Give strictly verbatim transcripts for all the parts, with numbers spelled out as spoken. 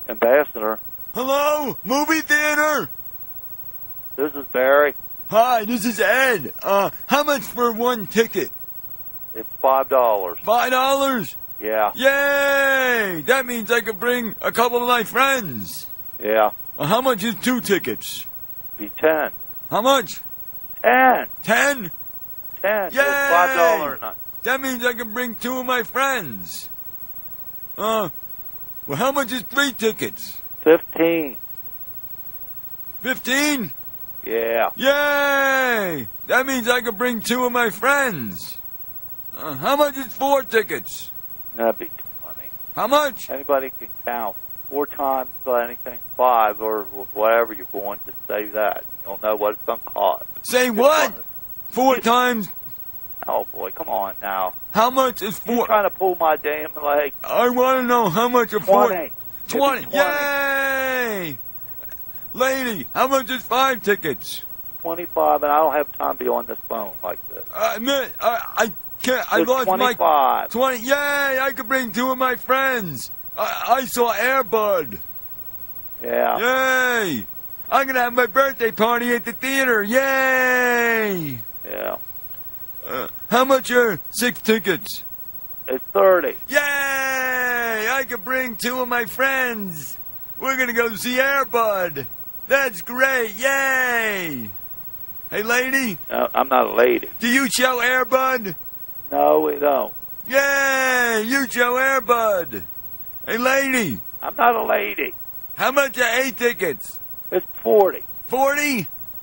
Ambassador. Hello? Movie theater? This is Barry. Hi, this is Ed. Uh, how much for one ticket? It's five dollars. Five dollars? Yeah. Yay! That means I could bring a couple of my friends. Yeah. Uh, how much is two tickets? Be ten. How much? Ten. Ten? Ten. Yay! It's five dollars. That means I can bring two of my friends. Uh, well, how much is three tickets? Fifteen. Fifteen? Yeah. Yay! That means I can bring two of my friends. Uh, how much is four tickets? That'd be twenty. How much? Anybody can count four times anything five or whatever you're going. Just say that. You'll know what it's gonna cost. Say what? Four times? Oh boy, come on now. How much is You're four? trying to pull my damn leg. I want to know how much a four. Twenty. Twenty. It'd be Yay! Lady, how much is five tickets? Twenty-five, and I don't have time to be on this phone like this. I mean, I, I can't. I It's lost twenty-five. my twenty. Yay! I could bring two of my friends. I, I saw Airbud. Yeah. Yay! I'm gonna have my birthday party at the theater. Yay! Yeah. Uh, how much are six tickets? It's thirty. Yay! I could bring two of my friends. We're gonna go see Airbud. That's great. Yay! Hey, lady. No, I'm not a lady. Do you show Airbud? No, we don't. Yay! You show Airbud. Hey, lady. I'm not a lady. How much are eight tickets? It's forty. Forty?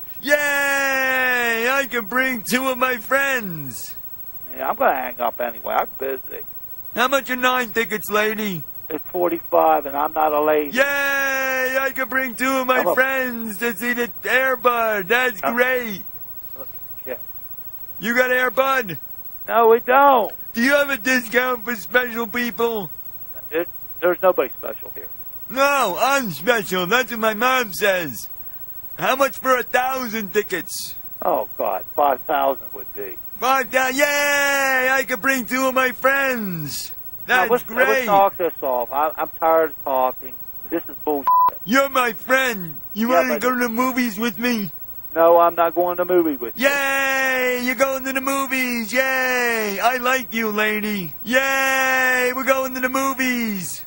Yay! I can bring two of my friends. Yeah, I'm gonna hang up anyway. I'm busy. How much are nine tickets, lady? It's forty-five, and I'm not a lady. Yay! I can bring two of my I'm a- friends to see the Airbud. That's Uh, great. Let me check. You got Airbud? No, we don't. Do you have a discount for special people? It, there's nobody special here. No, I'm special. That's what my mom says. How much for a thousand tickets? Oh God, five thousand would be. Five thousand. Yay! I can bring two of my friends. That's now, let's, great. Let's talk this off. I, I'm tired of talking. This is bullshit. You're my friend. You Yeah, want to but- go to the movies with me? No, I'm not going to the movie with you. Yay! You're going to the movies. Yay! I like you, lady. Yay! We're going to the movies.